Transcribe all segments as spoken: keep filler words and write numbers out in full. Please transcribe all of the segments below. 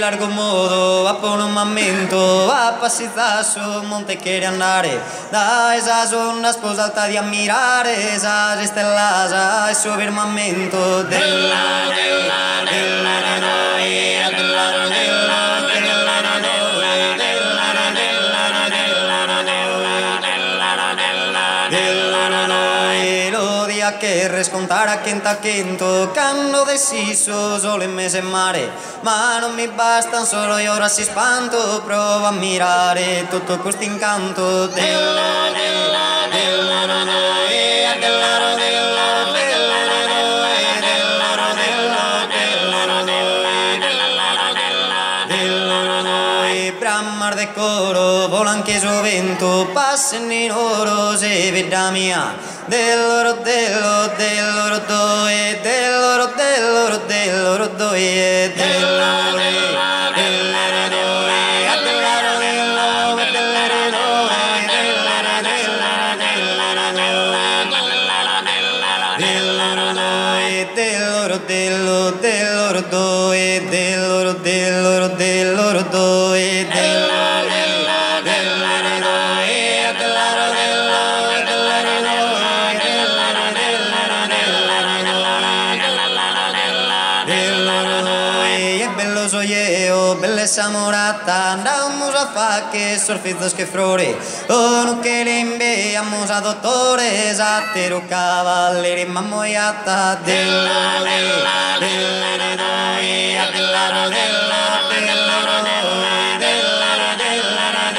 largo modo va por un momento, va passare su monte quiere andare, da esas ondas pos alta di ammirare, esas estelas e su firmamento della della della noia, della della della noia, della della della della noia, lo dia che rescontara quento a quento, canno deciso solo in mese mare, ma non mi bastano solo io ora si spanto, provo a mirare tutto questo incanto della della della noia, della della Brammar de coro, volan che so vento, passano in oro, se veda mia, dell'oro, dell'oro, dell'oro doe, dell'oro, dell'oro, dell'oro doe, dell'oro, dell'oro, dell'oro, dell'oro, dell'oro, dell'oro doe, dell'oro, dell'oro, dell'oro doe, della della della noia, della della della noia, e bello soyeo, belle samorata, andamos a fa che sorfizos che flore, oh no che limbe, amos a dottores, a tero cavalleri mammoiata, della della della noia, della della della noia, della della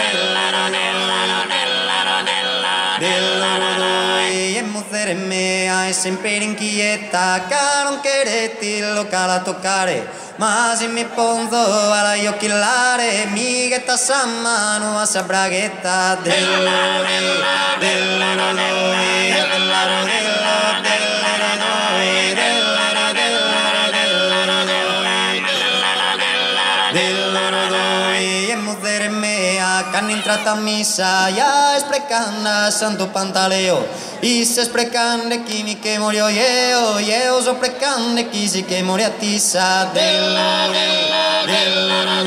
della della noia, e muzzere mea è sempre inquieta, che non quereti lo cala toccare, ma se mi pongo alla occhiolare, mica sa mano a sa braghetta della della della noia, della della della noia, della della della della noia, e muzzere mea che hanno entrato a missa, ya sprecando santo pantaleo, e se sprecando chi mi che muoio io, io so precando chi si che muore a tissa della della della